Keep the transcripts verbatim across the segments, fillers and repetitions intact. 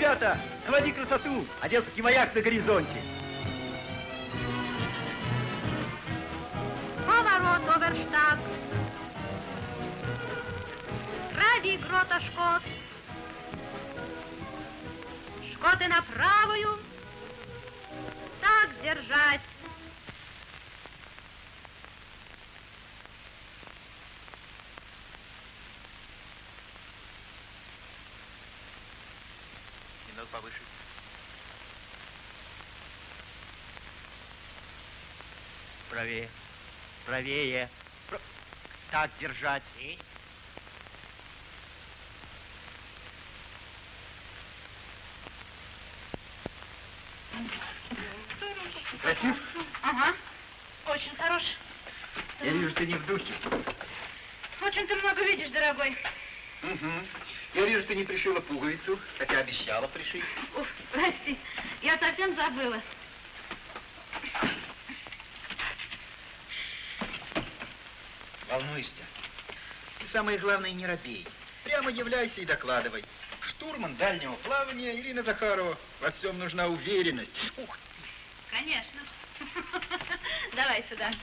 ребята, наводи красоту, одесский маяк на горизонте. Поворот, оверштаг. Правый грота шкот. Шкоты на правую. Так держать. Немного повыше. Правее. Правее. Про... Так держать. И? Красив? Ага. Очень хорош. Я вижу, ты не в духе. Очень ты много видишь, дорогой. Угу. Я вижу, ты не пришила пуговицу, хотя обещала пришить. Уф, прости, я совсем забыла. Волнуешься? И самое главное, не робей. Прямо являйся и докладывай. Штурман дальнего плавания Ирина Захарова. Во всем нужна уверенность. Ух ты. Конечно. Давай сюда.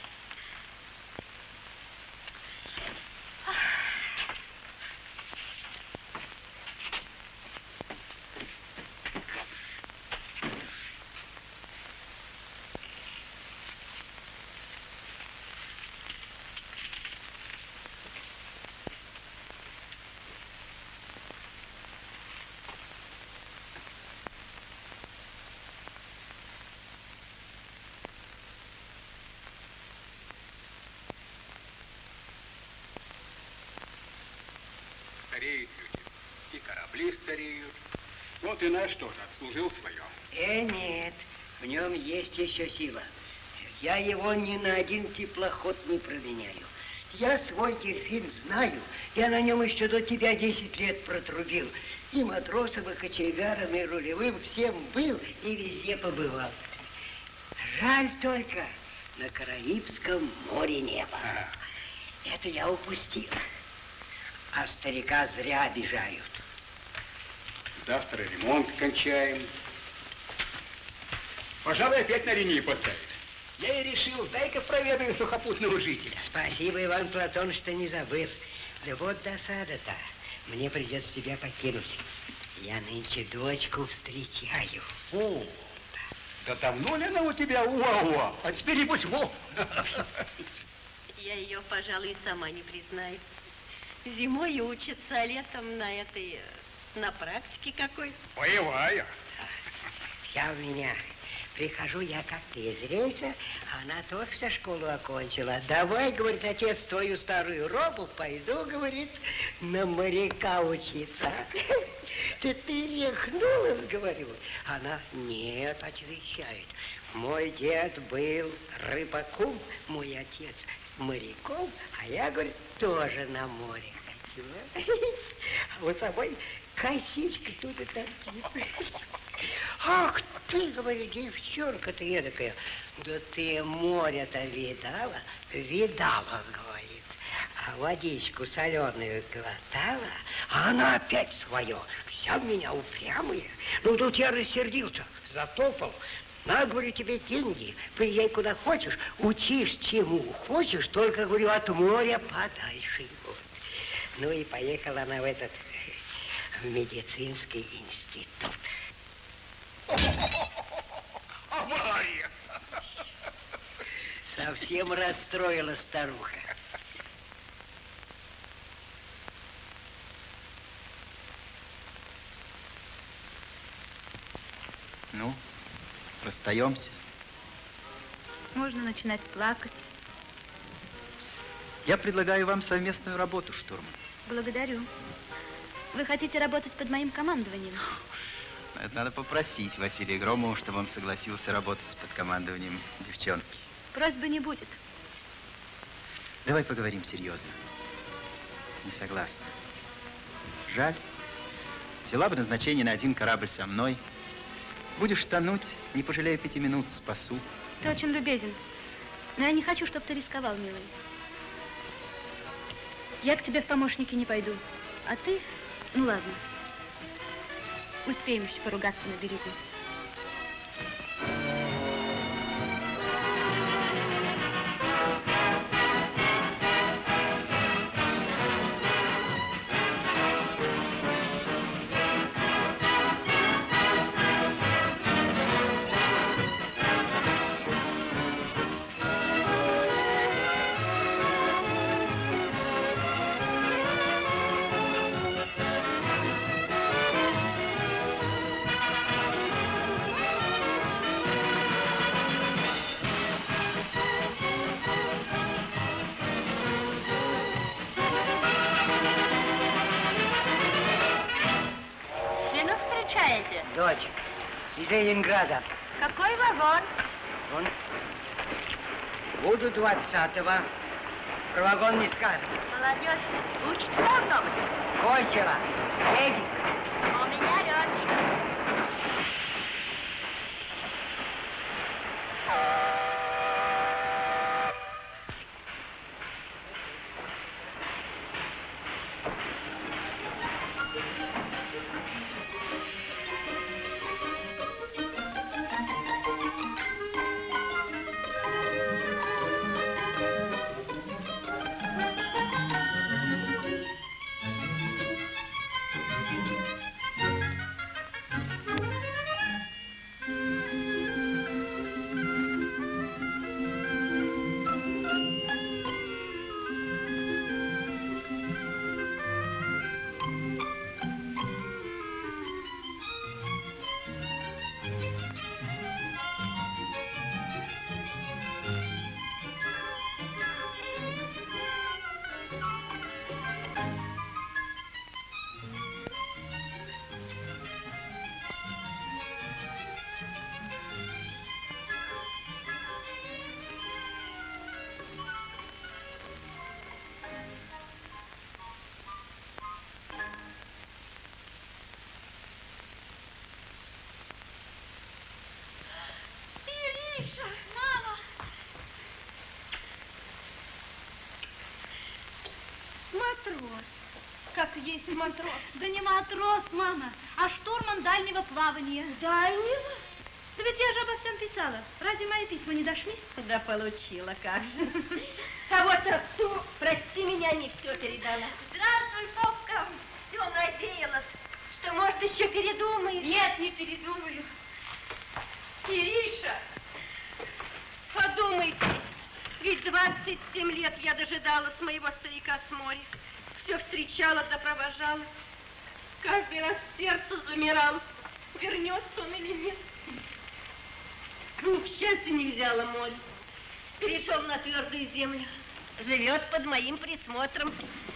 Стареют люди, и корабли стареют. Вот и наш тоже отслужил свое. Э, нет, в нем есть еще сила. Я его ни на один теплоход не променяю. Я свой дельфин знаю. Я на нем еще до тебя десять лет протрубил. И матросом, и кочегаром, и рулевым всем был и везде побывал. Жаль только, на Караибском море не было. А. Это я упустил. А старика зря обижают. Завтра ремонт кончаем. Пожалуй, опять на линии поставить. Я и решил, дай-ка проведаю сухопутного жителя. Спасибо, Иван Платон, что не забыл. Да вот досада-то. Мне придется тебя покинуть. Я нынче дочку встречаю. О, да давно ли она у тебя уа-уа? А теперь небось во. Я ее, пожалуй, сама не признаю. Зимой учится, а летом на этой, на практике какой-то. Боевая. Вся у меня. Прихожу я как-то из рейса, а она только что школу окончила. Давай, говорит, отец, твою старую робу, пойду, говорит, на моряка учиться. Ты, ты рехнулась, говорю. Она, нет, отвечает. Мой дед был рыбаком, мой отец моряком, а я, говорит, тоже на море хочу. А вот собой косичка тут и торчит. Ах ты, говорит, девчонка ты эдакая. Да ты море-то видала? Видала, говорит. А водичку соленую глотала, а она опять свое. Вся у меня упрямая. Ну, тут я рассердился, затопал. На, говорю, тебе деньги, приезжай куда хочешь, учишь чему хочешь, только, говорю, от моря подальше. Вот. Ну и поехала она в этот, в медицинский институт. А Марья! Совсем расстроила старуха. Ну, расстаемся. Можно начинать плакать. Я предлагаю вам совместную работу, штурман. Благодарю. Вы хотите работать под моим командованием? Это надо попросить Василия Громова, чтобы он согласился работать под командованием девчонки. Просьбы не будет. Давай поговорим серьезно. Не согласна. Жаль. Взяла бы назначение на один корабль со мной. Будешь тонуть, не пожалею пяти минут, спасу. Ты очень любезен. Но я не хочу, чтобы ты рисковал, милый. Я к тебе в помощники не пойду. А ты? Ну ладно. Успеем еще поругаться на берегу. Дочь, из Ленинграда. Какой вагон? Он... Буду двадцатого. Про вагон не скажет. Молодежь учится давно быть? Кончила. Едет. У меня летчик. Матрос. Как есть матрос. Да не матрос, мама, а штурман дальнего плавания. Дальнего? Да ведь я же обо всем писала. Разве мои письма не дошли? Да получила, как же. А вот Артур, прости меня, не все передала. Здравствуй, Попка. Все надеялась, что, может, еще передумаешь. Нет, не передумаю. Кириша, подумай ты, ведь двадцать семь лет я дожидалась моего старика с моря. Все встречала да провожала. Каждый раз сердце замирало, вернется он или нет. Ну, к счастью, не взяла море. Перешел на твердую землю. Живет под моим присмотром.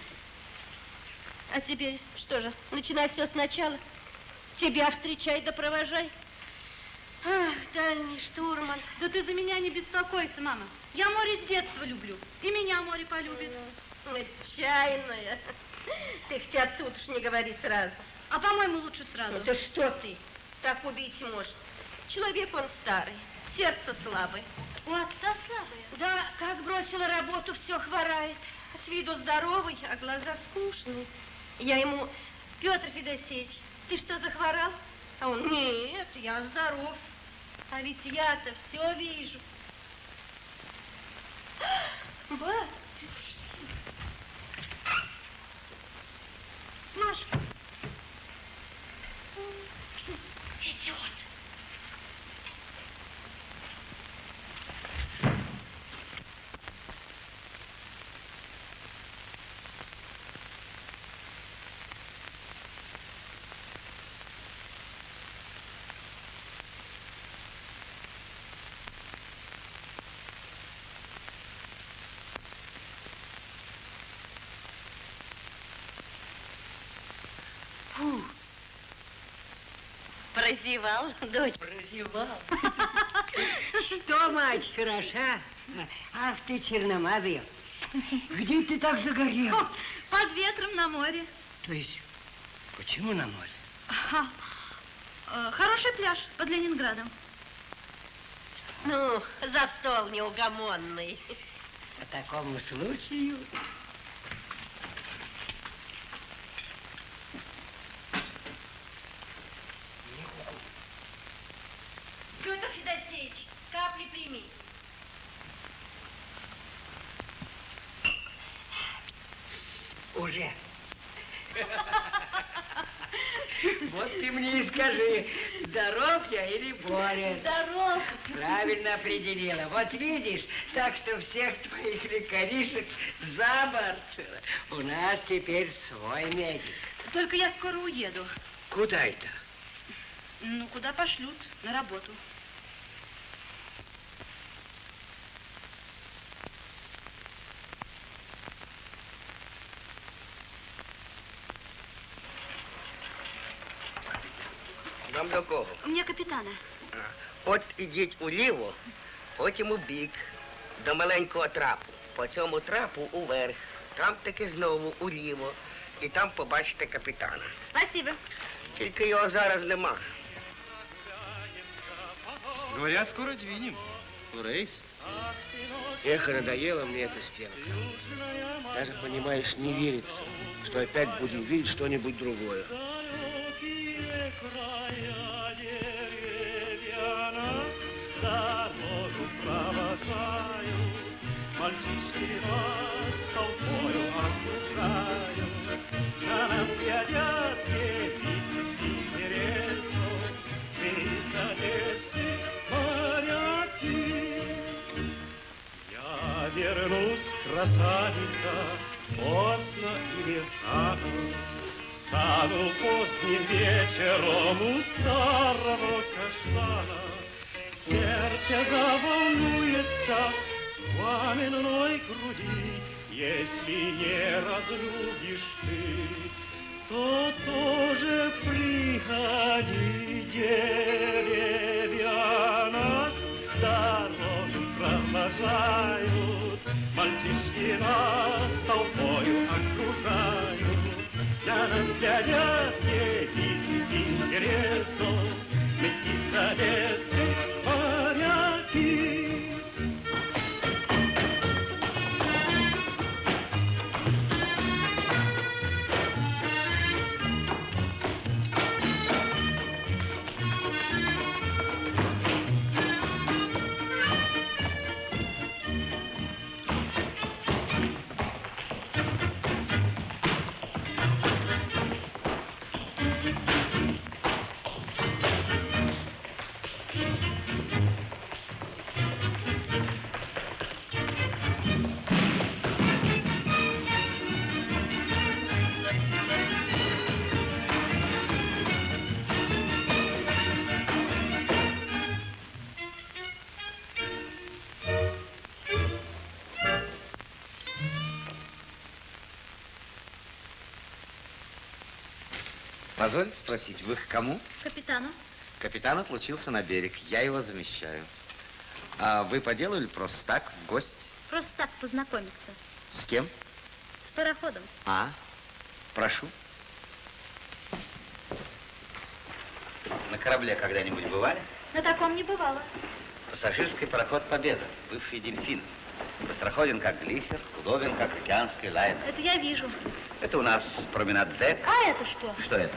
А теперь что же, начинай все сначала. Тебя встречай да провожай. Ах, дальний штурман. Да ты за меня не беспокойся, мама. Я море с детства люблю. И меня море полюбит. Отчаянная. Ты хотя отсюда уж не говори сразу. А по-моему, лучше сразу. Ну, да что ты? Так убить может. Человек он старый, сердце слабое. У отца слабое? Да, как бросила работу, все хворает. С виду здоровый, а глаза скучные. Я ему: Петр Федосеевич, ты что, захворал? А он: нет, я здоров. А ведь я-то все вижу. Ба. Маша. Идет. Фу. Прозевал, дочь? Прозевал. Что, мать, хороша? Ах ты, черномазая. Где ты так загорел? О, под ветром на море. То есть, почему на море? Ага. Э, Хороший пляж под Ленинградом. Ну, за стол неугомонный. По такому случаю... уже. Вот ты мне и скажи, здоров я или болен? Здоров. Правильно определила. Вот видишь, так что всех твоих лекаришек за борт. У нас теперь свой медик. Только я скоро уеду. Куда это? Ну, куда пошлют? На работу. Вам до кого? Мне капітана. От ідіть уліво, потім у бік, до маленького трапу. По цьому трапу уверх, там таки знову уліво. І там побачите капітана. Спасибо. Тільки його зараз нема. Говорят, скоро двинем. В рейс. Эх, надоела мне эта стенка. Даже, понимаешь, не верится, что опять будем видеть что-нибудь другое. Мальчишки вас толпою окружают, на нас глядят девицы с интересом, из Одессы моряки. Я вернусь, красавица, поздно или рано, стану поздним вечером у старого каштана. Сердце заволнуется в пламенной груди, если не разлюбишь ты, то тоже приходи, деревья нас дорогу провожают, мальчишки нас толпою окружают, на нас глядят девицы с интересом, мы из Одессы моряки. Позвольте спросить, вы к кому? Капитану. Капитан отлучился на берег, я его замещаю. А вы по делу или просто так, в гости? Просто так познакомиться. С кем? С пароходом. А, прошу. На корабле когда-нибудь бывали? На таком не бывало. Пассажирский пароход «Победа», бывший «Дельфин». Быстроходен, как глиссер, удобен, как океанский лайнер. Это я вижу. Это у нас променад дек. А это что? Что это?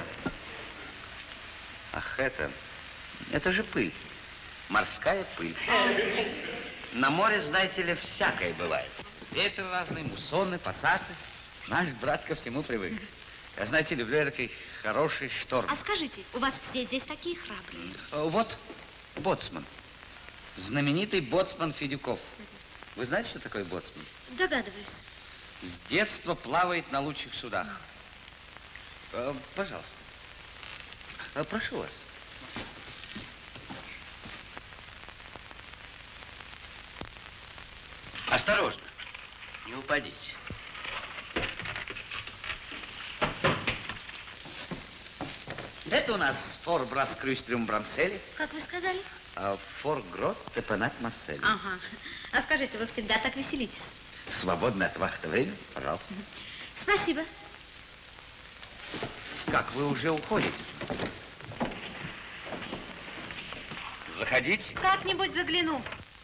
Ах, это... Это же пыль. Морская пыль. На море, знаете ли, всякое бывает. Ветер разный, муссоны, пассаты. Наш брат ко всему привык. Я, знаете, люблю такой хороший шторм. А скажите, у вас все здесь такие храбрые? Вот боцман. Знаменитый боцман Федюков. Вы знаете, что такое боцман? Догадываюсь. С детства плавает на лучших судах. А, пожалуйста. А, прошу вас. Осторожно. Не упадите. Это у нас фор Браскрюстрюм Брамсели. Как вы сказали? А фор Грот Тепанат Марсель. Ага. А скажите, вы всегда так веселитесь? Свободное от вахты время, пожалуйста. Спасибо. Как, вы уже уходите? Заходите. Как-нибудь загляну.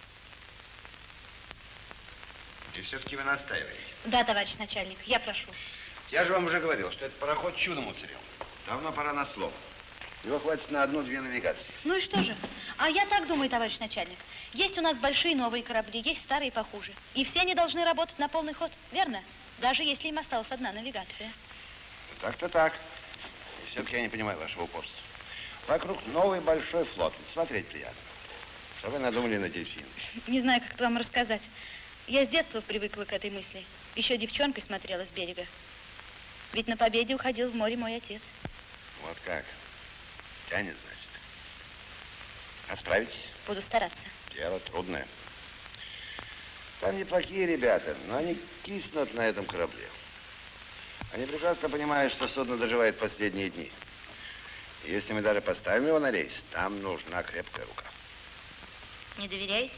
И все-таки вы настаиваете. Да, товарищ начальник, я прошу. Я же вам уже говорил, что этот пароход чудом уцелел. Давно пора на слово. Его хватит на одну-две навигации. Ну и что же? А я так думаю, товарищ начальник. Есть у нас большие новые корабли, есть старые похуже. И все они должны работать на полный ход, верно? Даже если им осталась одна навигация. Так-то так. И все-таки я не понимаю вашего упорства. Вокруг новый большой флот. Смотреть приятно. Что вы надумали на дельфины? Не знаю, как это вам рассказать. Я с детства привыкла к этой мысли. Еще девчонкой смотрела с берега. Ведь на победе уходил в море мой отец. Вот как? Тянет, значит. А справитесь? Буду стараться. Дело трудное. Там неплохие ребята, но они киснут на этом корабле. Они прекрасно понимают, что судно доживает последние дни. И если мы даже поставим его на рейс, там нужна крепкая рука. Не доверяете?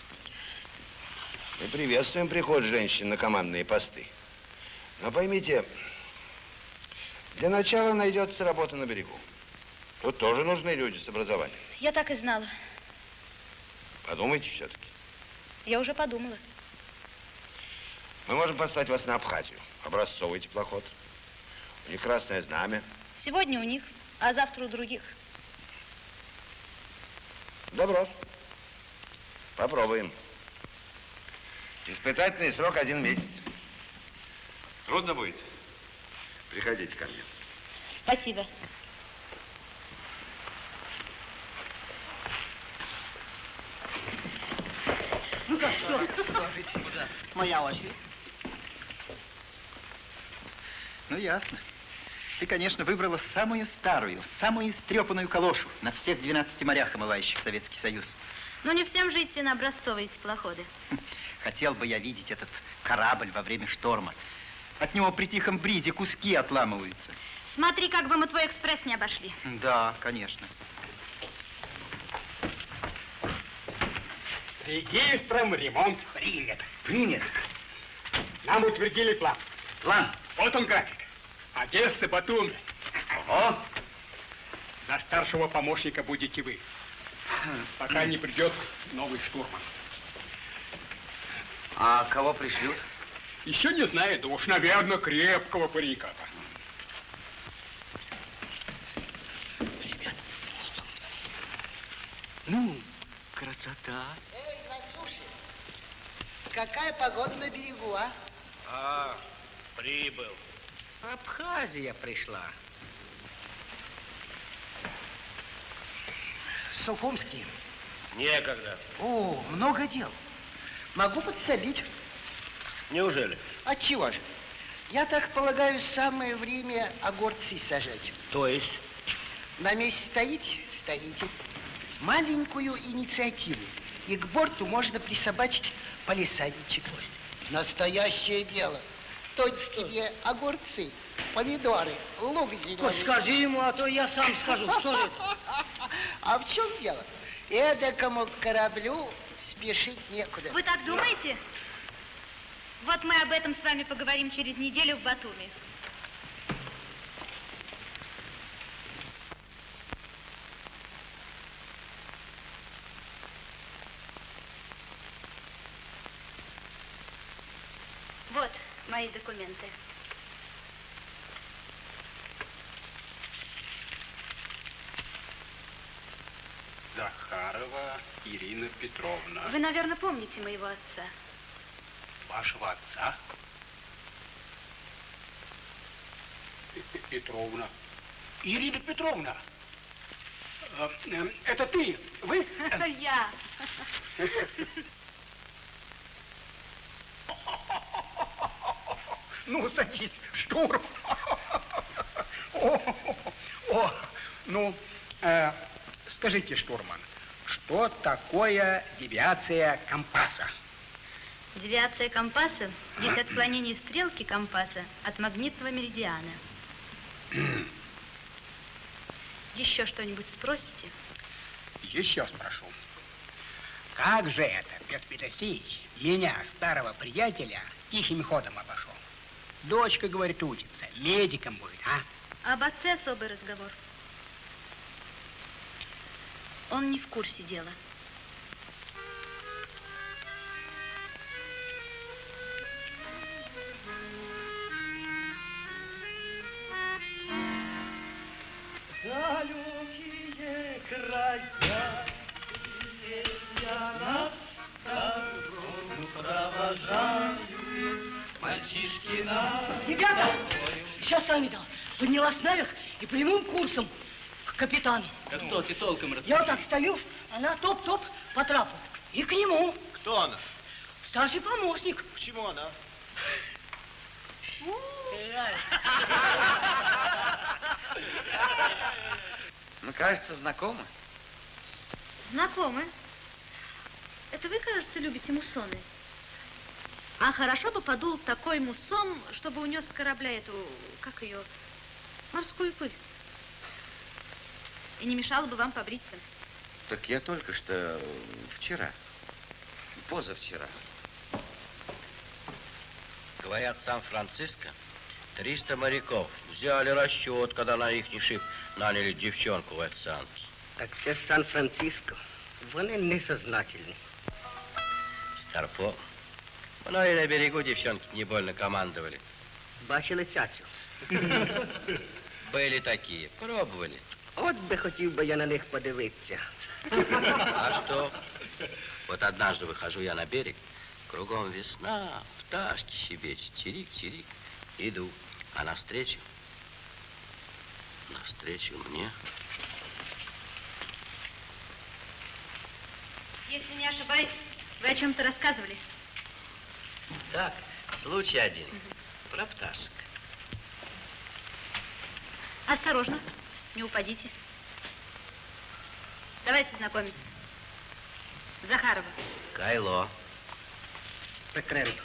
Мы приветствуем приход женщин на командные посты. Но поймите, для начала найдется работа на берегу. Тут тоже нужны люди с образованием. Я так и знала. Подумайте все-таки. Я уже подумала. Мы можем послать вас на Абхазию. Образцовый теплоход. У них красное знамя. Сегодня у них, а завтра у других. Добро. Попробуем. Испытательный срок один месяц. Трудно будет? Приходите ко мне. Спасибо. Ну как, что? Моя очередь. Ну, ясно. Ты, конечно, выбрала самую старую, самую истрепанную калошу на всех двенадцати морях, омывающих Советский Союз. Но не всем же идти на образцовые теплоходы. Хотел бы я видеть этот корабль во время шторма. От него при тихом бризе куски отламываются. Смотри, как бы мы твой экспресс не обошли. Да, конечно. Регистром ремонт принят. Принят. Нам утвердили план. План? Вот он график. Одесса, Батуми. Ого. За старшего помощника будете вы. Пока не придет новый штурман. А кого пришлют? Еще не знаю, да уж, наверное, крепкого паренька-то. Ребят, ну, красота. Эй, на суше. Какая погода на берегу, а? А, прибыл. Абхазия пришла. Сухумский. Некогда. О, много дел. Могу подсобить. Неужели? Отчего же? Я так полагаю, самое время огурцы сажать. То есть? На месте стоите? Стоите. Маленькую инициативу. И к борту можно присобачить палисадничек. Настоящее дело. Точь тебе огурцы, помидоры, лук зеленый. Скажи ему, а то я сам скажу, что же это? А в чем дело? Эдакому кораблю спешить некуда. Вы так думаете? Вот мы об этом с вами поговорим через неделю в Батуми. Вот мои документы. Захарова Ирина Петровна. Вы, наверное, помните моего отца. Вашего отца? Петровна. Ирина Петровна. Э, э, Это ты? Вы? Я. Ну, садись, штурм. О, о, ну, э, скажите, штурман, что такое девиация компаса? Девиация компаса есть отклонение стрелки компаса от магнитного меридиана. Еще что-нибудь спросите? Еще спрошу. Как же это, Петр Петросеевич, меня, старого приятеля, тихим ходом обошел? Дочка, говорит, учится, медиком будет, а? Об отце особый разговор. Он не в курсе дела. За любви Ребята, сейчас сами дал. Поднялась наверх и прямым курсом к капитану. Да кто ты толком расскажи? Я вот так стою, она топ-топ по трапу. И к нему. Кто она? Старший помощник. Почему она? Ну, кажется, знакомы. Знакомы. Это вы, кажется, любите муссоны. А хорошо бы подул такой муссон, чтобы унес с корабля эту, как ее, морскую пыль. И не мешало бы вам побриться. Так я только что вчера, позавчера. Говорят, Сан-Франциско, триста моряков взяли расчет, когда на их шип наняли девчонку в официант. Так це Сан-Франциско. Вони несознательні. Старпом. Ну и на берегу девчонки не больно командовали. Бачили цяцю? Были такие, пробовали. От би хотів би я на них подивитися. А что? Вот однажды выхожу я на берег, кругом весна, пташки щебечут, чирик-чирик. Иду, а навстречу, навстречу мне... Если не ошибаюсь, вы о чем-то рассказывали. Так, случай один. Про пташек. Осторожно, не упадите. Давайте знакомиться. Захарова. Кайло. Петренко.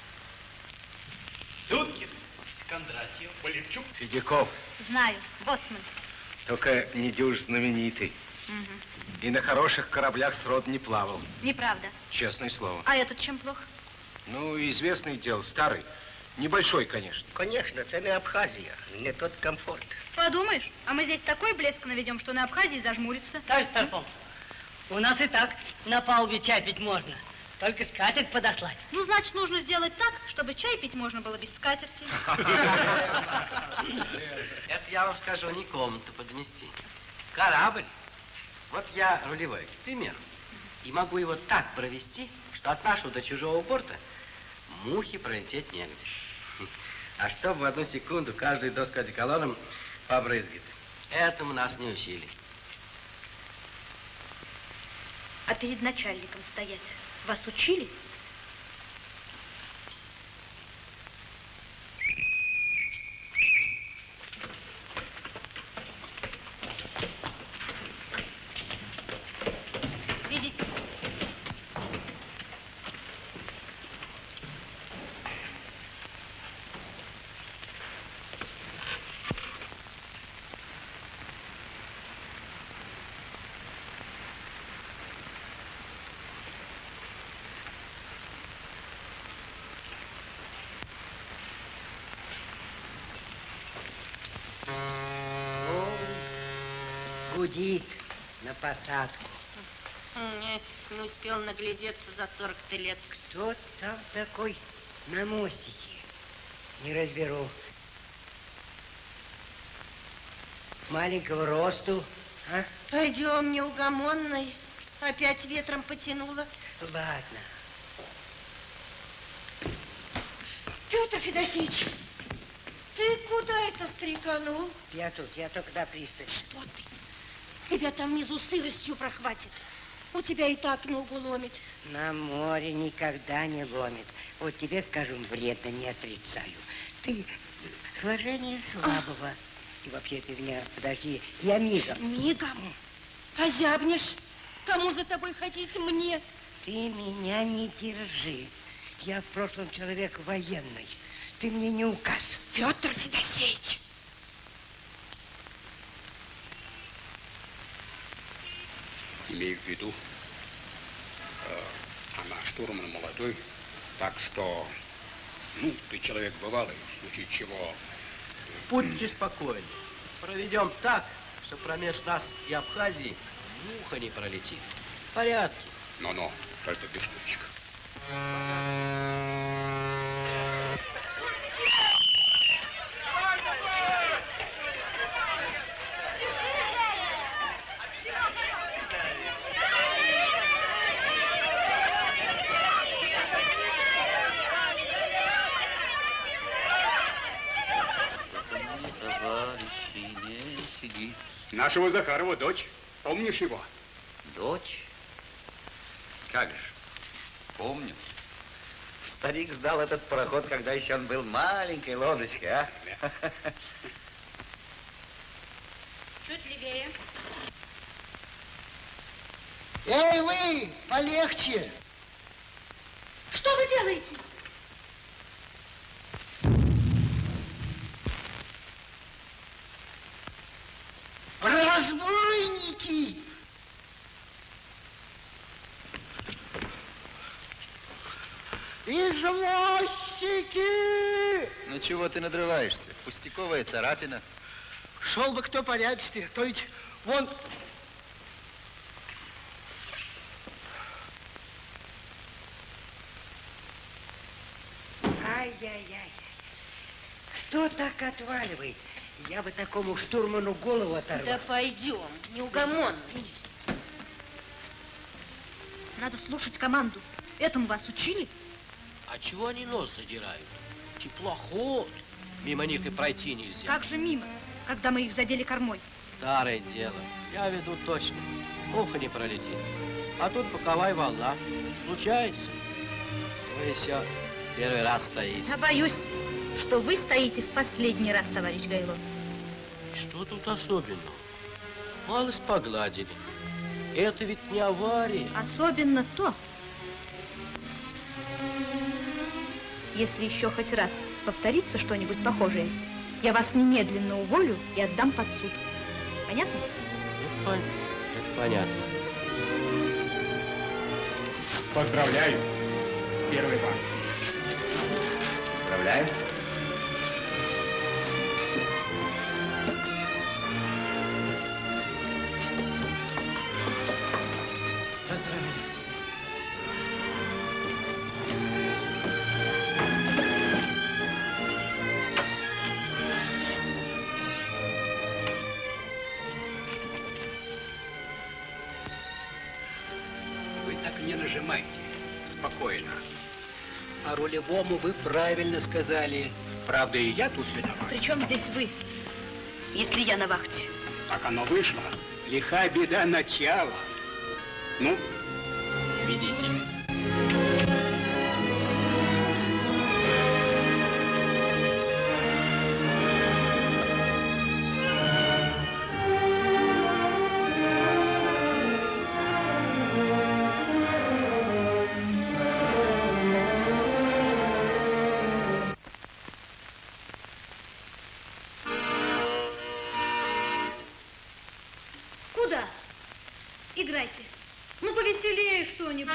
Дудкин, Кондратьев, Полевчук. Федяков. Знаю, боцман. Только не дюж знаменитый. Угу. И на хороших кораблях сроду не плавал. Неправда. Честное слово. А этот чем плох? Ну, известное дело, старый. Небольшой, конечно. Конечно, це не Абхазия, не тот комфорт. Подумаешь, а мы здесь такой блеск наведем, что на Абхазии зажмурится. Товарищ Старпом, у нас и так на палубе чай пить можно. Только скатерть подослать. Ну, значит, нужно сделать так, чтобы чай пить можно было без скатерти. Это я вам скажу, не комнату поднести. Корабль. Вот я рулевой, к примеру. И могу его так провести, что от нашего до чужого борта мухи пролететь негде. А чтобы в одну секунду каждую доску одеколоном побрызгать. Этому нас не учили. А перед начальником стоять вас учили? Видите? Гудит на посадку. Не, не успел наглядеться за сорок-то лет. Кто там такой на мостике? Не разберу. Маленького росту, а? Пойдем, неугомонной. Опять ветром потянуло. Ладно. Петр Федосеевич, ты куда это стреканул? Я тут, я только до пристани. Что ты? Тебя там внизу сыростью прохватит. У тебя и так ногу ломит. На море никогда не ломит. Вот тебе, скажем, вредно, не отрицаю. Ты сложение слабого. И вообще ты меня, подожди, я мигом. Мигом? Озябнешь? Кому за тобой ходить? Мне? Ты меня не держи. Я в прошлом человек военный. Ты мне не указ. Петр Федосеевич! Имею в виду, э, она штурман молодой, так что, ну, ты человек бывалый, в случае чего... Будьте спокойны. Проведем так, что промеж нас и Абхазии муха не пролетит. В порядке. Но-но, только без штучек. Нашего Захарова дочь. Помнишь его? Дочь? Как же, помню. Старик сдал этот пароход, когда еще он был маленькой лодочкой, а? Чуть левее. Эй, вы, полегче. Что вы делаете? Разбойники! Извозчики! Ну чего ты надрываешься? Пустяковая царапина. Шел бы кто порядочнее, то ведь вон... Ай-яй-яй. Кто так отваливает? Я бы такому штурману голову оторвал. Да пойдем, неугомонный. Надо слушать команду. Этому вас учили? А чего они нос задирают? Теплоход. Мимо них и пройти нельзя. Как же мимо, когда мы их задели кормой? Старое дело. Я веду точно. Муха не пролетит. А тут боковая волна. Случается. Вы еще первый раз стоите. Я боюсь, что вы стоите в последний раз, товарищ Гайло. Что тут особенного? Малость погладили. Это ведь не авария. Особенно то, если еще хоть раз повторится что-нибудь похожее, я вас немедленно уволю и отдам под суд. Понятно? Это, пон... Это понятно. Поздравляю с первой партией. Поздравляю. Спокойно. А рулевому вы правильно сказали. Правда, и я тут виноват. Причем здесь вы, если я на вахте? Так оно вышло. Лиха беда начала. Ну, видите. Куда? Играйте. Ну, повеселее что-нибудь.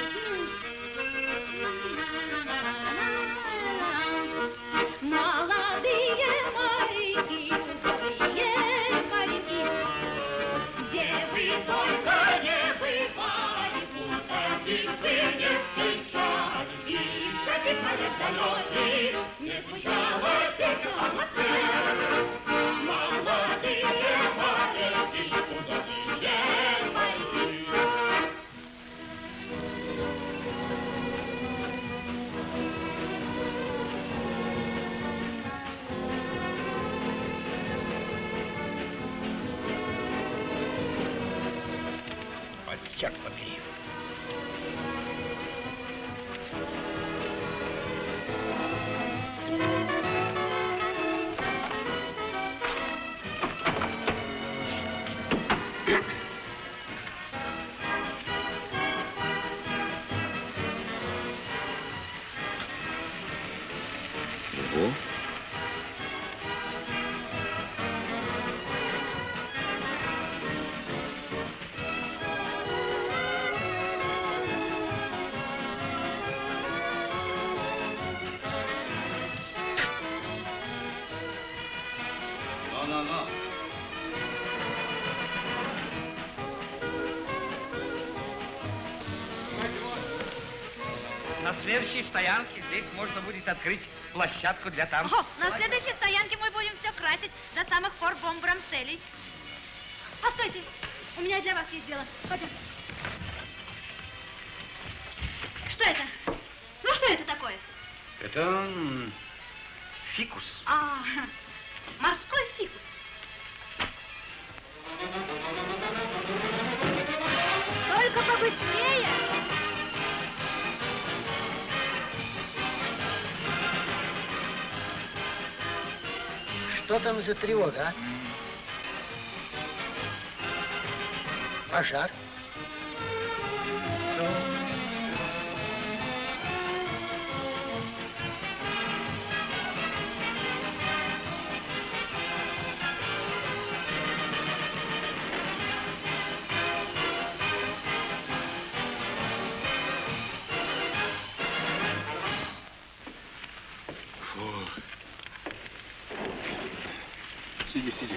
Молодые моряки, молодые моряки, где вы только не бывали, пустотик вы не встречали, и капитаны самоты не звучало песня о Москве. Молодые моряки, пустотик моряки. Черт побери. Ого. Ну-ну-ну. На следующей стоянке здесь можно будет открыть площадку для танцев. О, на следующей стоянке мы будем все красить до самых пор бомбрамселей. Постойте, у меня для вас есть дело. Пойдем. Что это? Ну, что это такое? Это м, фикус. А, морской фикус. Только побыстрее. Что там за тревога, а? Пожар? Сиди, сиди.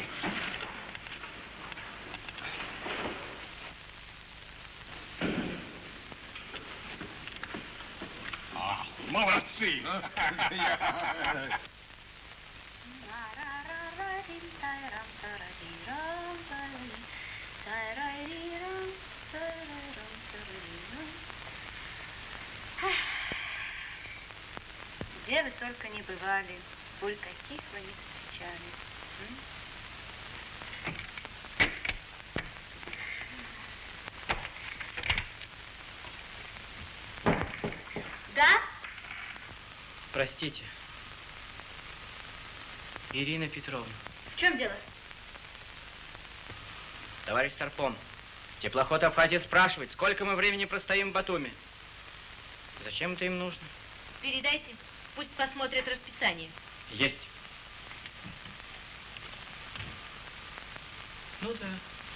А, молодцы! Где вы только не бывали, боль каких вы не встречали. М? Да? Простите. Ирина Петровна. В чем дело? Товарищ Старпом, теплоход Абхазия спрашивает, сколько мы времени простоим в Батуми. Зачем это им нужно? Передайте, пусть посмотрят расписание. Есть. Ну да.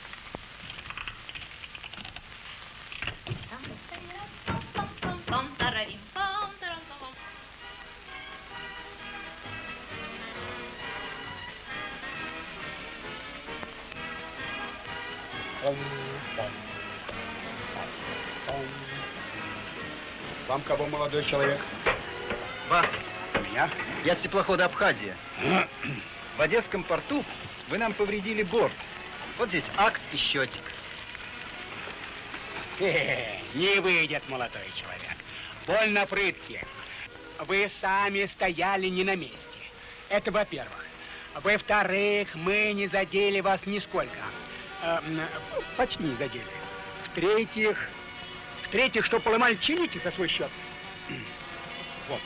Вам кого, молодой человек? Вас. Меня? Я с теплохода Абхазия. В Одесском порту вы нам повредили борт. Вот здесь акт и счетик. Хе-хе, не выйдет, молодой человек. Больно прытки. Вы сами стояли не на месте. Это во-первых. Во-вторых, мы не задели вас нисколько. Э, почти не задели. В-третьих, в-третьих, что поломали, чините за свой счет. Вот.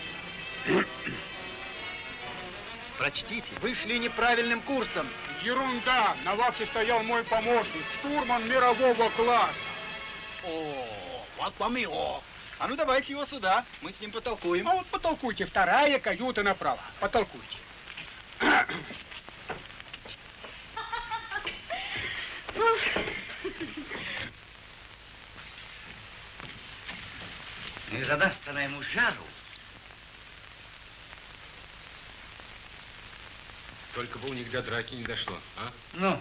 Прочтите. Вы шли неправильным курсом. Ерунда. На вахте стоял мой помощник, штурман мирового класса. О, вот вам и о. А ну давайте его сюда, мы с ним потолкуем. А вот потолкуйте, вторая каюта направо. Потолкуйте. Не задаст она ему жару. Только бы у них до драки не дошло, а? Ну.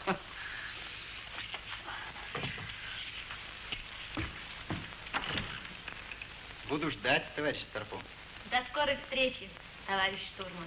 Буду ждать, товарищ Старпом. До скорой встречи, товарищ штурман.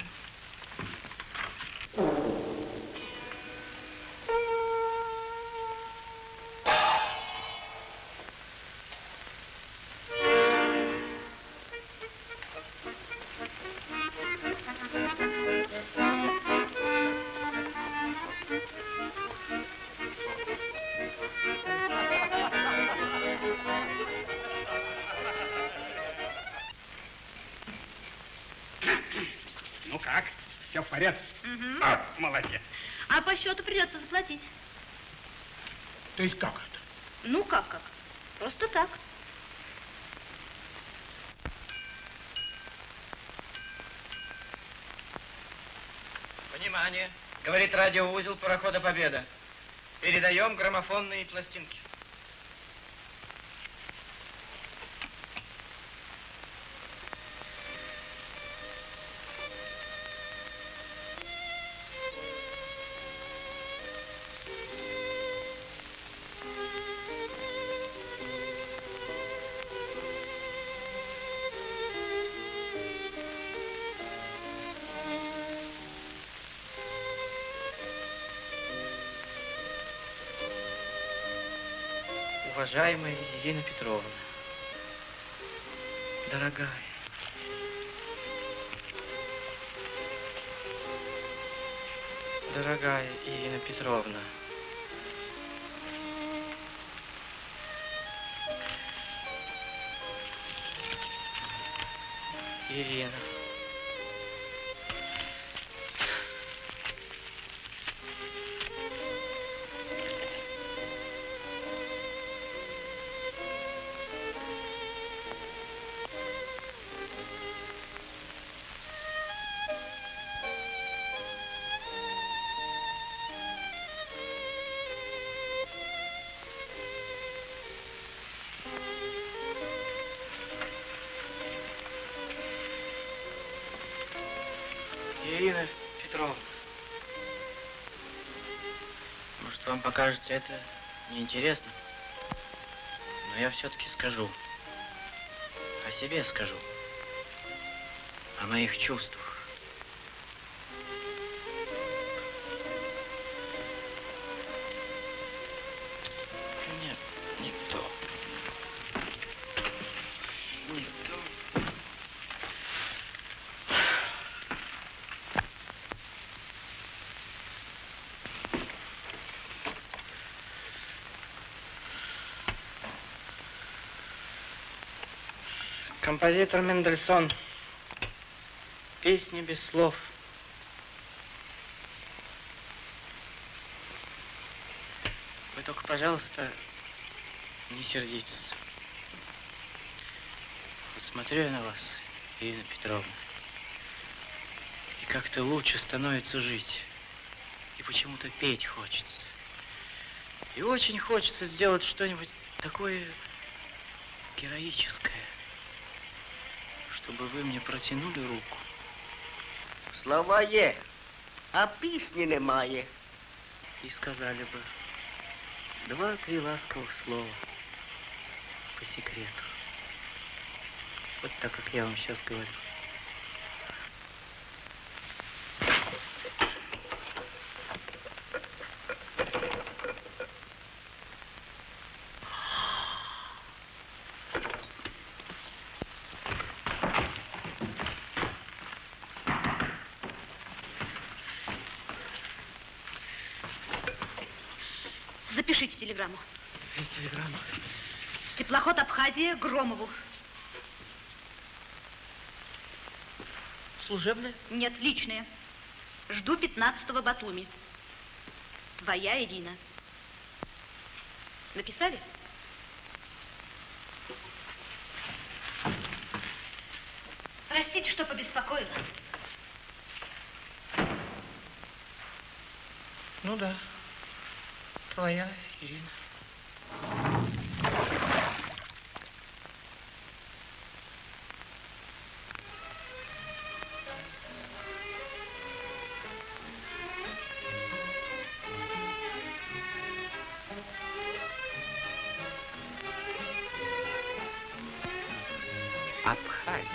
Ну как? Все в порядке? Угу. А, молодец. А по счету придется заплатить. То есть как это? Ну как как? Просто так. Внимание! Говорит радиоузел парохода «Победа». Передаем граммофонные пластинки. Уважаемая Ирина Петровна, дорогая, дорогая Ирина Петровна, Ирина. Ирина Петровна, может, вам покажется это неинтересно, но я все-таки скажу, о себе скажу, о моих чувствах. Нет, не то. Не то. Композитор Мендельсон. Песни без слов. Вы только, пожалуйста, не сердитесь. Вот смотрю я на вас, Ирина Петровна, и как-то лучше становится жить. И почему-то петь хочется. И очень хочется сделать что-нибудь такое героическое, чтобы вы мне протянули руку. Слова є, а пісні немає. И сказали бы два-три ласковых слова по секрету. Вот так, как я вам сейчас говорю. Запишите телеграмму. Телеграмма. Теплоход Абхазия Громову. Служебная? Нет, личная. Жду пятнадцатого Батуми. Твоя Ирина. Написали? Простите, что побеспокоила. Ну да. Твоя Ирина. Абхазия.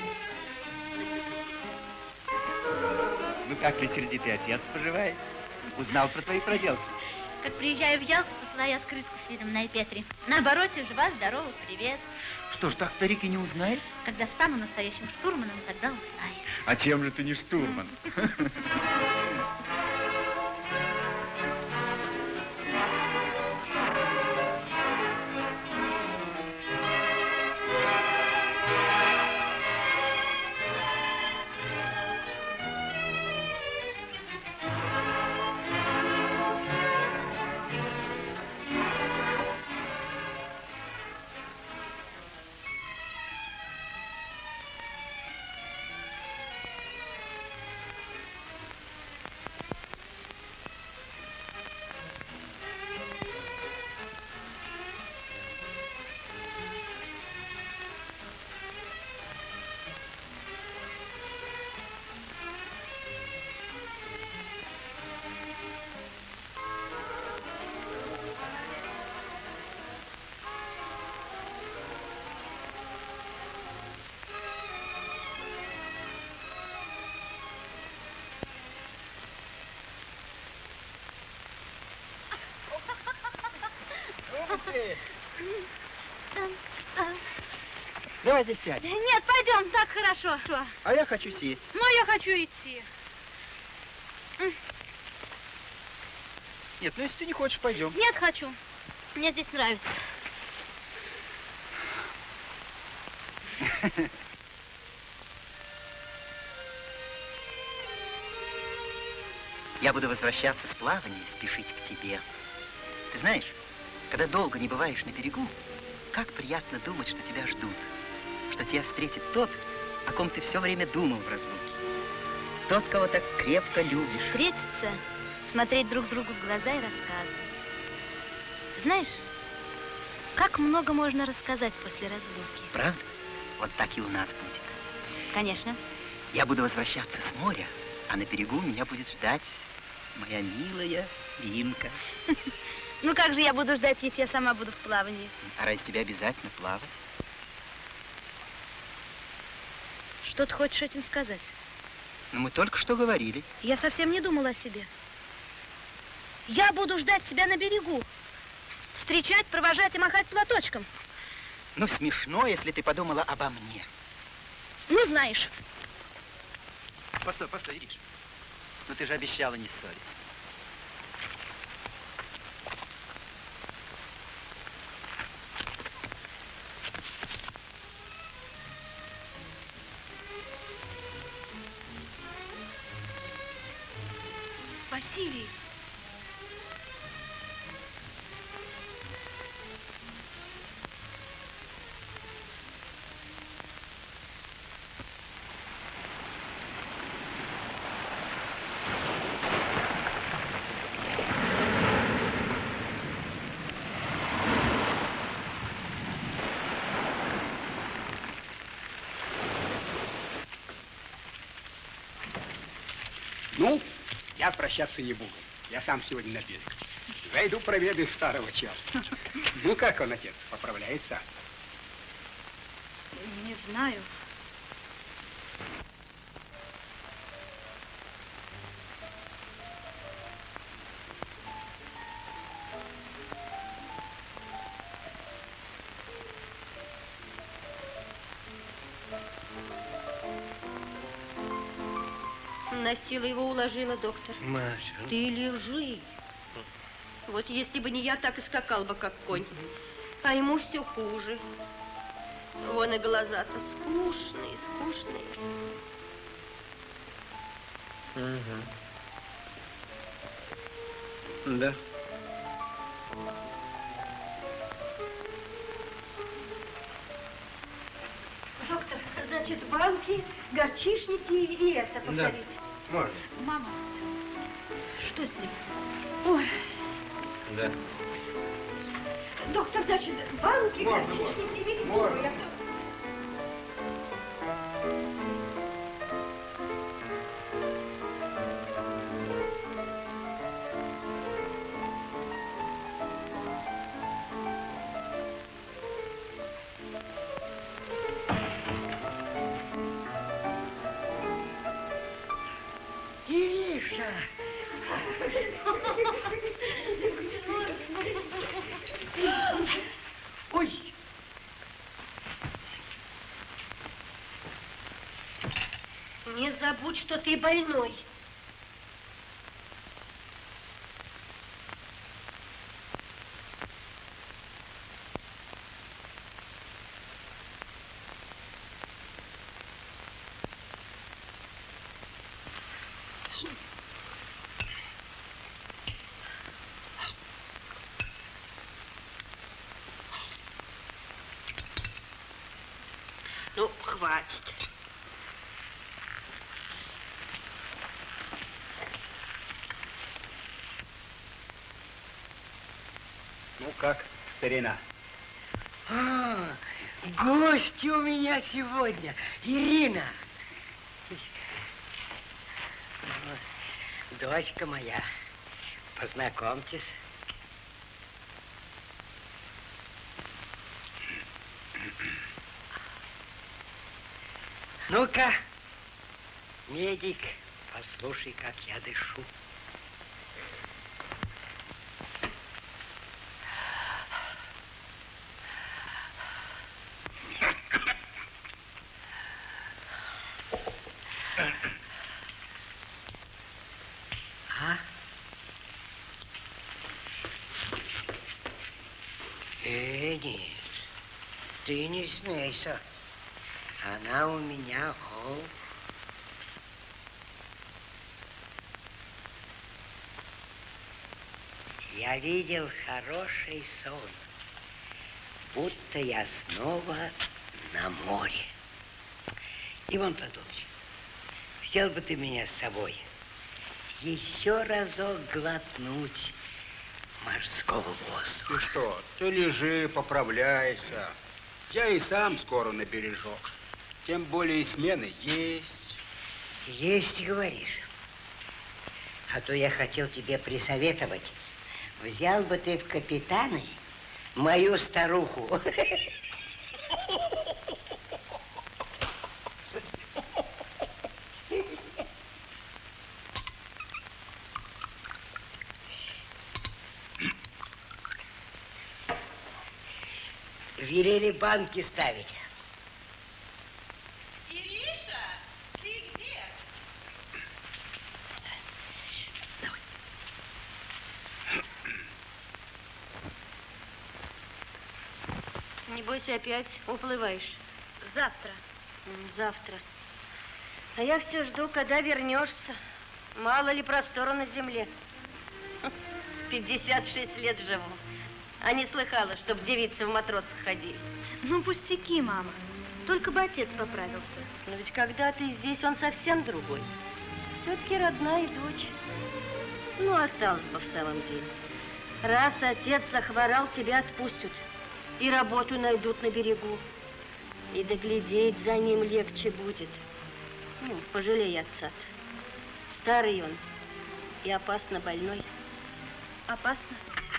Ну как ли сердитый отец поживает? Узнал про твои проделки. Как приезжаю в Ялту, посылаю открытку с видом на Петре. На обороте жива, здорова, привет. Что ж, так старик и не узнает? Когда стану настоящим штурманом, тогда узнаешь. А чем же ты не штурман? Давайте сядь. Нет, пойдем, так хорошо. А я хочу сесть. Ну, я хочу идти. Нет, ну если ты не хочешь, пойдем. Нет, хочу. Мне здесь нравится. Я буду возвращаться с плавания и спешить к тебе. Ты знаешь, когда долго не бываешь на берегу, как приятно думать, что тебя ждут, что тебя встретит тот, о ком ты все время думал в разлуке. Тот, кого так крепко любишь. Встретиться, смотреть друг другу в глаза и рассказывать. Знаешь, как много можно рассказать после разлуки. Правда? Вот так и у нас будет. Конечно. Я буду возвращаться с моря, а на берегу меня будет ждать моя милая Ринка. Ну как же я буду ждать, если я сама буду в плавании? А ради тебя обязательно плавать. Что ты хочешь этим сказать? Ну, мы только что говорили. Я совсем не думала о себе. Я буду ждать тебя на берегу. Встречать, провожать и махать платочком. Ну, смешно, если ты подумала обо мне. Ну, знаешь. Постой, постой, Ириш. Ну, ты же обещала не ссориться. Василий. Ну, я прощаться не буду. Я сам сегодня на берег. Зайду проведаю старого чела. Ну, как он, отец, поправляется? Не знаю. На силу его уложила, доктор. Маша. Ты лежи. Вот если бы не я, так и скакал бы, как конь. А ему все хуже. Вон и глаза-то скучные, скучные. Угу. Да. Доктор, значит, банки, горчишники и это повторить. Да, можно. Мама, что с ним? Ой. Да. Доктор, значит, банки, Можно, горчишники и можно. я... Ириша! Ой! Не забудь, что ты больной. Ну, хватит. Ну, как, старина? А, гости у меня сегодня. Ирина. Дочка моя, познакомьтесь. Ну-ка, медик, послушай, как я дышу. А? Э, нет, ты не смейся. Она у меня, о. Я видел хороший сон, будто я снова на море. Иван Платоныч, взял бы ты меня с собой еще разок глотнуть морского воздуха. Ты что, ты лежи, поправляйся. Я и сам скоро на бережок. Тем более смены есть. Есть, говоришь? А то я хотел тебе присоветовать. Взял бы ты в капитаны мою старуху. Велели банки ставить. Ириша, ты где? Давай. Не бойся, опять уплываешь. Завтра. Завтра. А я все жду, когда вернешься. Мало ли простора на земле. пятьдесят шесть лет живу. А не слыхала, чтоб девицы в матросах ходили. Ну, пустяки, мама. Только бы отец поправился. Но ведь когда ты здесь, он совсем другой. Все-таки родная дочь. Ну, осталось бы в самом деле. Раз отец захворал, тебя отпустят. И работу найдут на берегу. И доглядеть за ним легче будет. Ну, пожалей отца. Старый он и опасно больной. Опасно?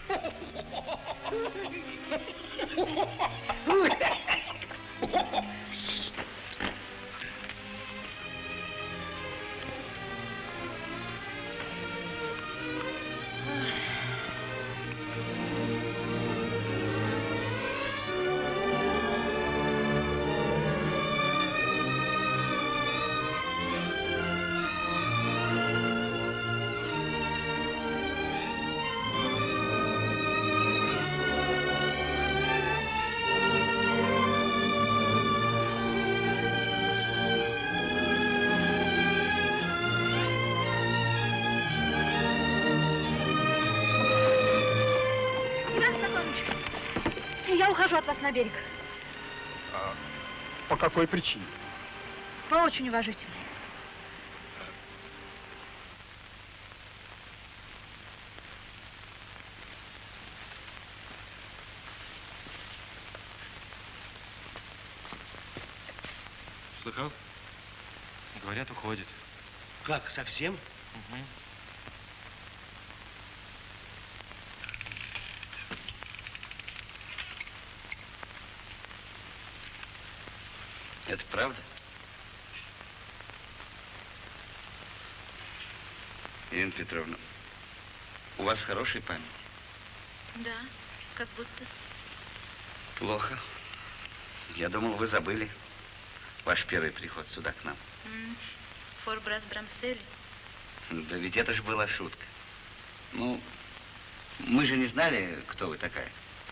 Я ухожу от вас на берег. А по какой причине? По очень уважительной. Слыхал? Говорят, уходит. Как, совсем? Угу. Это правда? Ирина Петровна, у вас хорошая память? Да, как будто. Плохо. Я думал, вы забыли ваш первый приход сюда к нам. М, Форбрас Брамсели. Да ведь это же была шутка. Ну, мы же не знали, кто вы такая.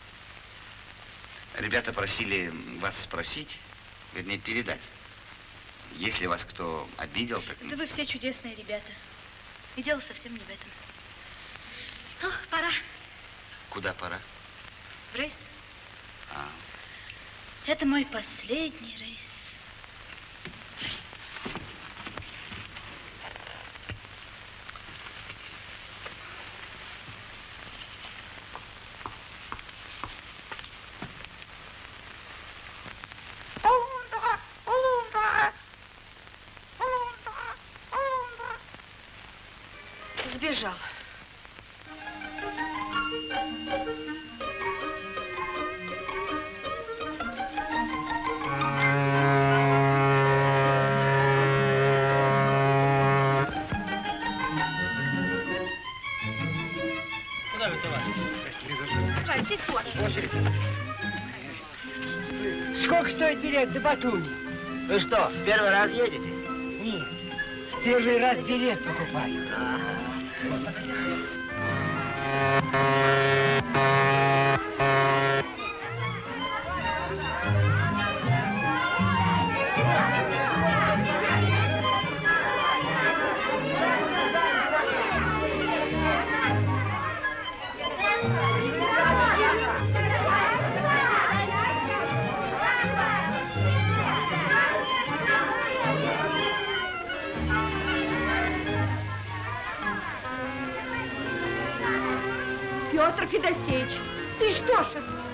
Ребята просили вас спросить, вернее, передать. Если вас кто обидел, так... Да вы все чудесные ребята. И дело совсем не в этом. Ну, пора. Куда пора? В рейс. А. Это мой последний рейс. Сбежал. Куда вы, товарищ? Давай, ты тоже. Сколько стоит билет до Батуми? Вы что, первый раз едете? Нет, в первый раз билет покупаю. Петр Федосеевич, ты что ж?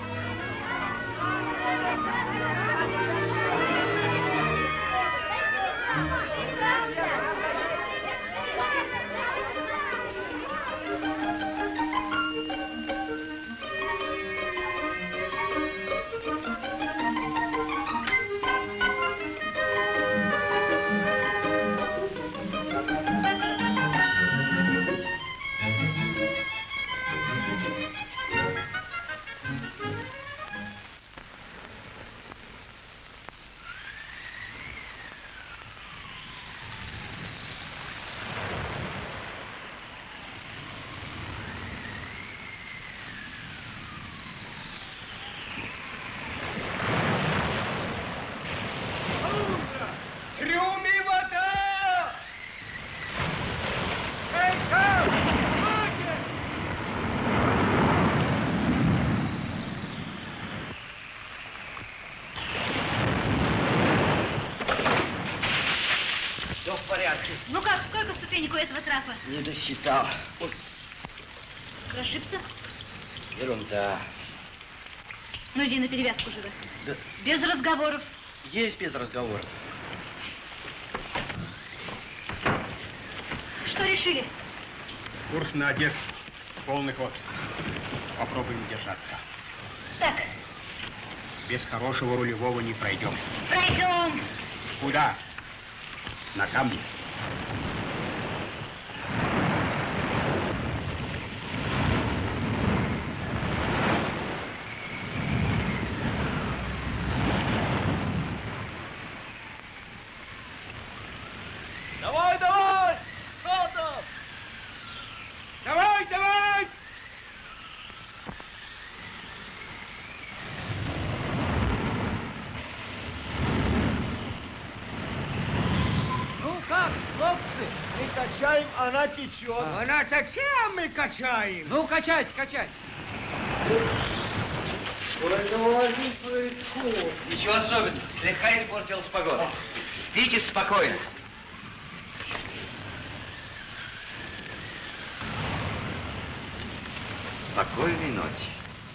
Ну как, сколько ступенек у этого трапа? Не досчитал. Расшибся? Ерунда. Ну иди на перевязку живо. Да. Без разговоров. Есть без разговоров. Что решили? Курс на Одессу. Полный ход. Попробуем держаться. Так. Без хорошего рулевого не пройдем. Пройдем. Куда? На камни. Давай, давай! Что там? Давай, давай! Ну как, хлопцы, мы качаем, она течет. Она течет, мы качаем. Ну, качать, качать. Ничего особенного. Слегка испортилась погода. Спите спокойно. Спокойной ночи.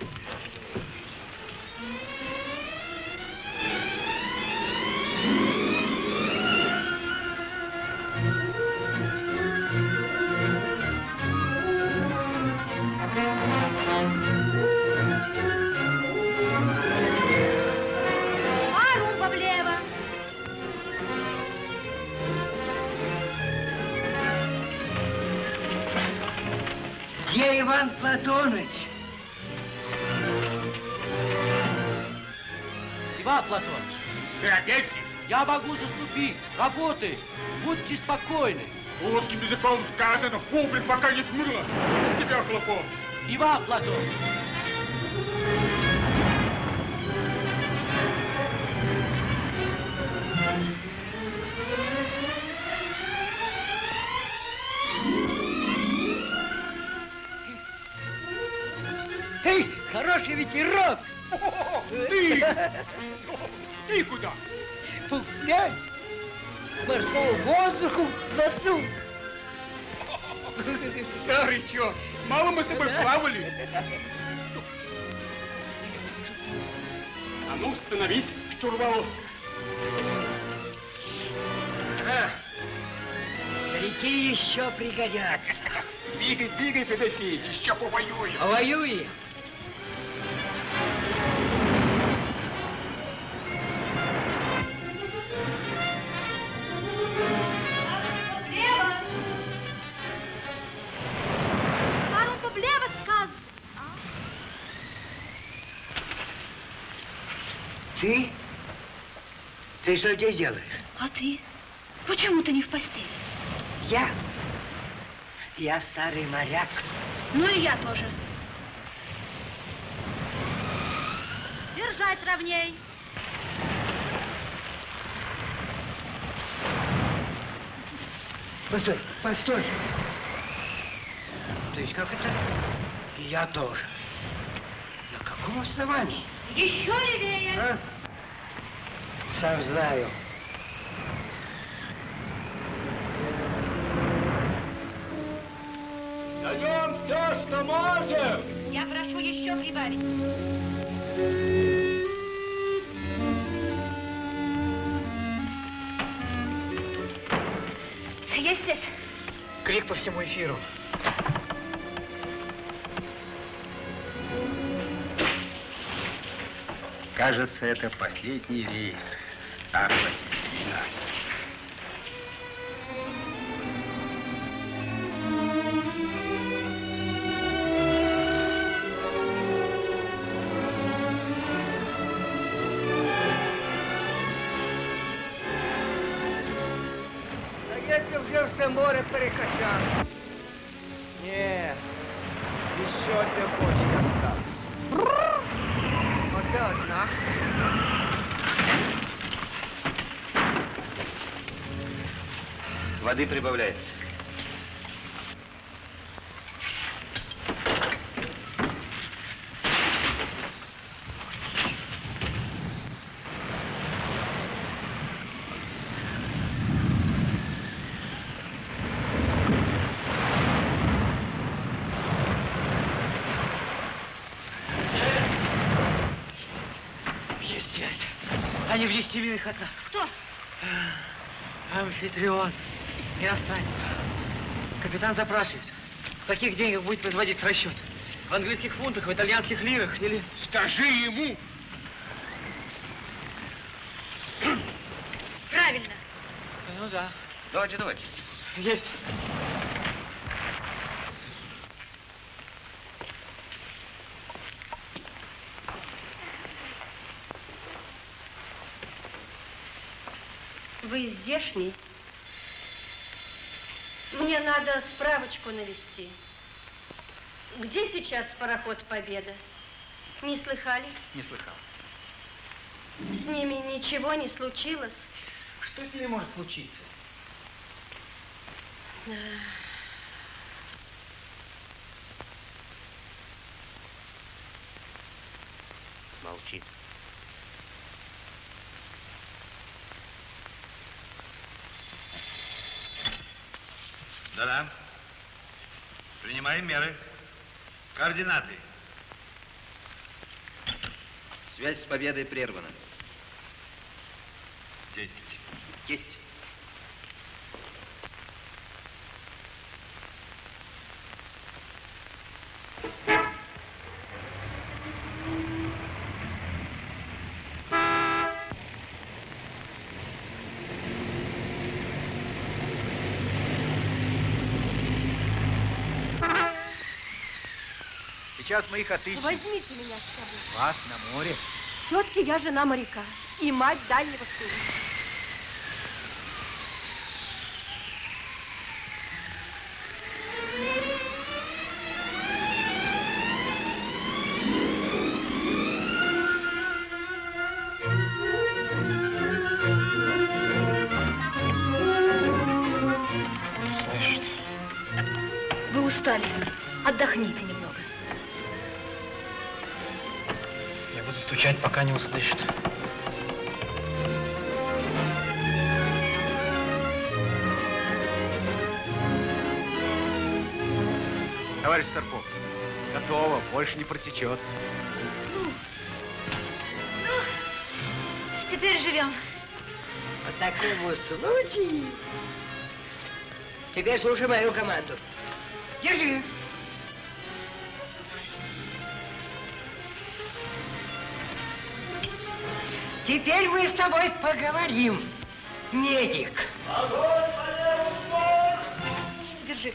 Парумба влево. Где Иван Платоныч? Иван Платоныч. Ты опять? Я могу заступить. Работай. Будьте спокойны. Русским языком сказано, публик пока не смыло. Тебя хлопот. Иван Платоныч. Эй, хороший ветерок! Ты! Ты куда? Погулять! Морскому воздуху глотну! Старый черт, мало мы с тобой плавали. А ну, становись, штурвал. А, старики еще пригодятся. Двигай, двигай, Федосеевич, еще повоюем. Повоюем. Парумба влево, сказ. Ты? Ты что здесь делаешь? А ты? Почему ты не в постели? Я? Я старый моряк. Ну и я тоже. Держать ровней. Постой, постой. То есть как это? И я тоже. На каком основании? Еще левее. А? Сам знаю. Даем все, что можем. Еще прибавить. Есть свет? Крик по всему эфиру. Кажется, это последний рейс старого дельфина. Здається, вже все море перекачали. Ні, ще одна бочка осталась. Оце одна. Воды прибавляется. Есть связь. Они в десяти милях от нас. Кто? Амфитрион. Иностранец. Капитан запрашивает, в каких деньгах будет производить расчет. В английских фунтах, в итальянских лирах или... Скажи ему! Правильно. Ну да. Давайте, давайте. Есть. Вы здешний? Мне надо справочку навести. Где сейчас пароход «Победа»? Не слыхали? Не слыхал. С ними ничего не случилось? Что с ними может случиться? Да. Молчит. Да-да. Принимаем меры. Координаты. Связь с Победой прервана. Действуйте. Есть. Сейчас мы их отыщем. Возьмите меня с собой. Вас на море. Все-таки я жена моряка и мать дальнего сына. Слышит. Вы устали. Отдохните немного. Я буду стучать, пока не услышит. Товарищ Старпов, готово, больше не протечет. Теперь живем. По такому случаю теперь слушай мою команду. Держи. Теперь мы с тобой поговорим, медик. Держи.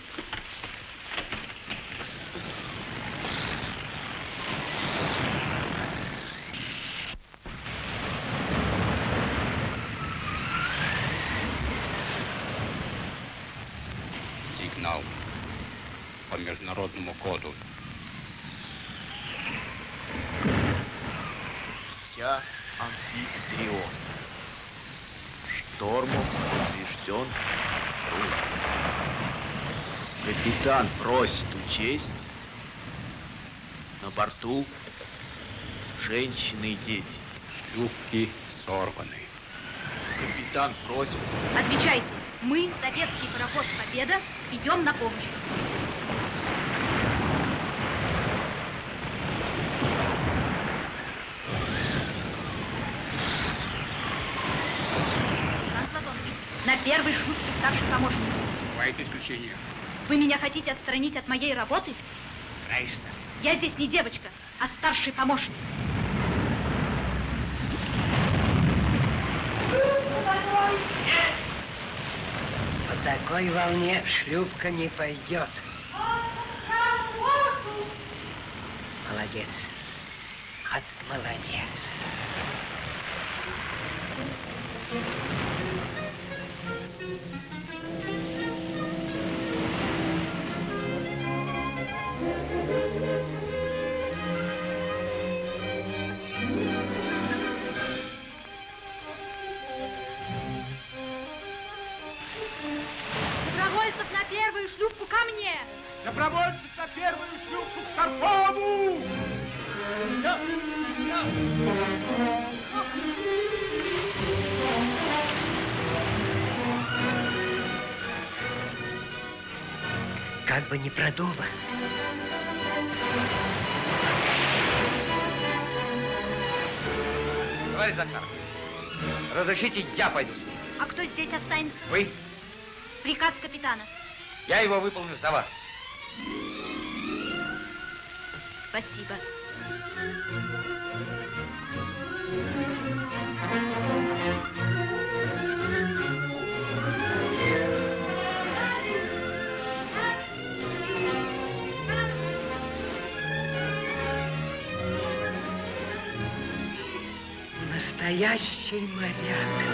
Сигнал по международному коду. Я Амфитрион. Штормом поврежден руль. Капитан просит учесть. На борту женщины и дети. Шлюпки сорваны. Капитан просит. Отвечайте. Мы, советский пароход «Победа», идем на помощь. первой шлюпке старший помощник. Бывает исключение. Вы меня хотите отстранить от моей работы? Стараешься. Я здесь не девочка, а старший помощник. По такой волне шлюпка не пойдет. Молодец. От молодец. Добровольцев на первую шлюпку ко мне! Добровольцев на первую шлюпку к Старпому! Да, да. Как бы не продуло. Товарищ Захар, разрешите, я пойду с ним. А кто здесь останется? Вы? Приказ капитана. Я его выполню за вас. Спасибо. Настоящий моряк.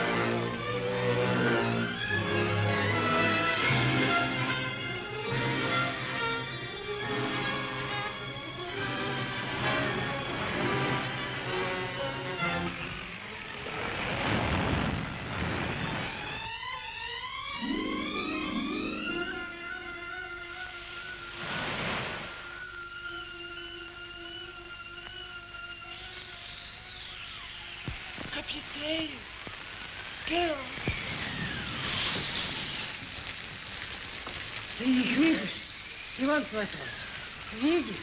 Капитан, Кэл. Ты их видишь, Иван Платон? Видишь?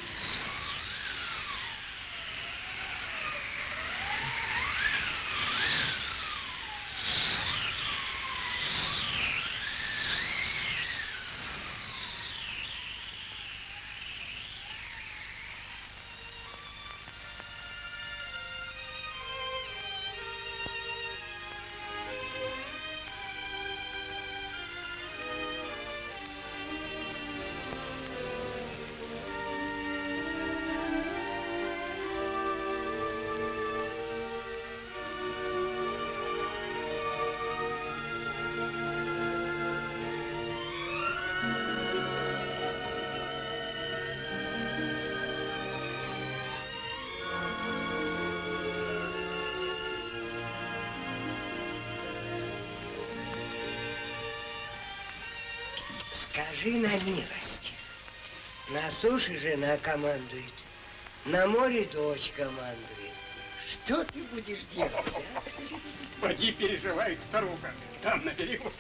Скажи на милость. На суше жена командует, на море дочь командует. Что ты будешь делать, а? Поди, переживает старуха, там на берегу.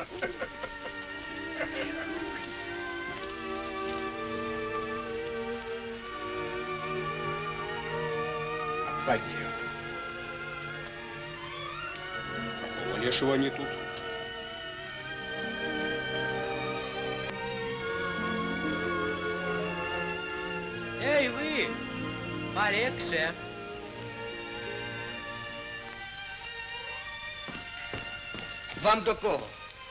Абхазия. Какого лешего не тут? Эй, вы! Полегче. Вам до кого?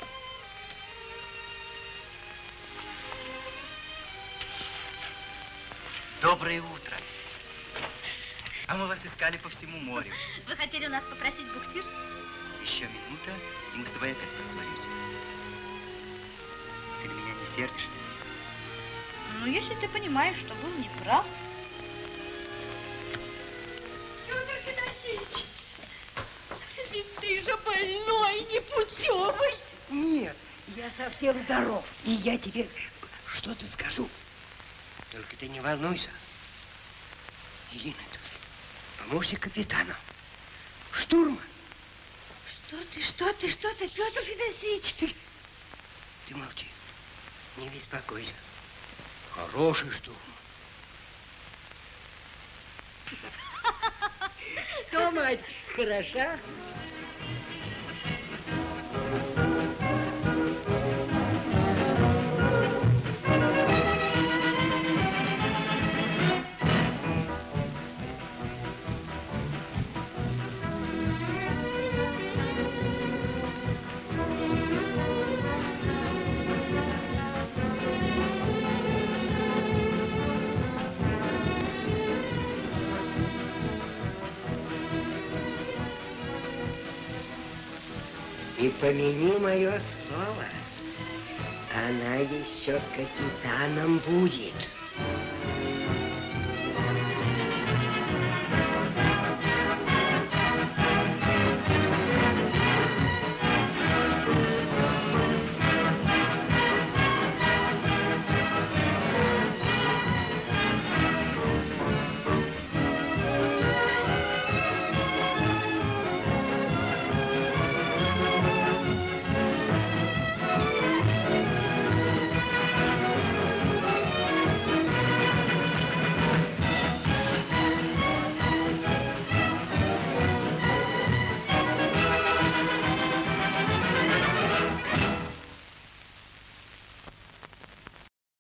Доброе утро. А мы вас искали по всему морю. Вы хотели у нас попросить буксир? Еще минута, и мы с тобой опять поссоримся. Ты на меня не сердишься? Ну, если ты понимаешь, что был неправ. Петр Федосеевич, ведь ты же больной, непутевый. Нет, я совсем здоров. И я тебе что-то скажу. Только ты не волнуйся. Ирина, помощник капитана. Штурман. Что ты, что ты, что ты, Петр Федосеевич? Ты, ты молчи. Не беспокойся. Хороший штурман. Что, мать, хороша? И помяни мое слово, она еще капитаном будет.